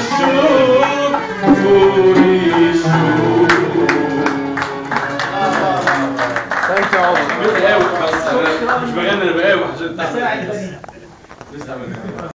الشوق طول الشوق. ثانك يو عمر. بقاوح بس انا مش بغني، انا بقاوح عشان تعمل.